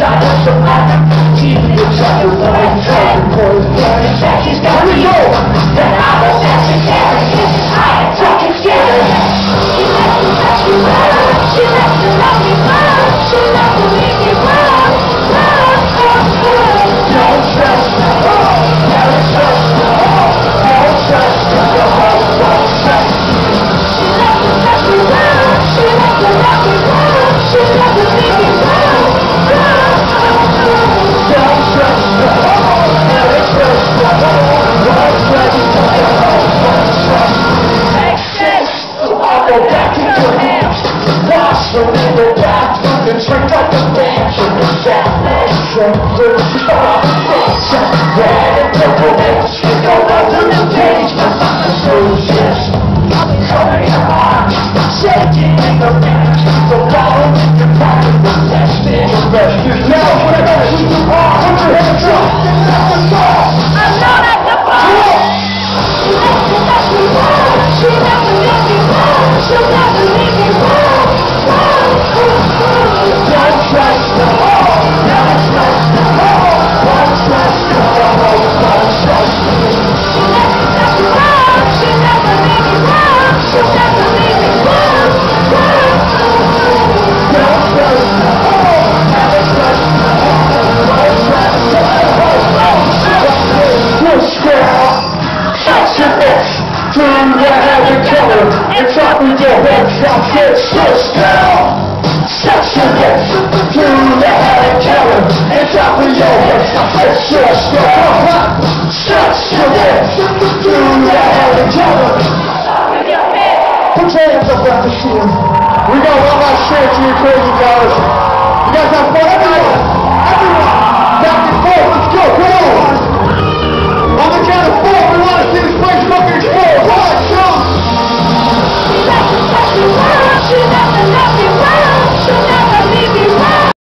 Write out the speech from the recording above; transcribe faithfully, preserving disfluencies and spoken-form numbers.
It's up with your head, stop it, shush down. Shut your head, do the head killer. It's up with your head, stop it, shush down. Shut your head, do the head killer. Put your hands up on the shield. We got one last chance for you crazy guys.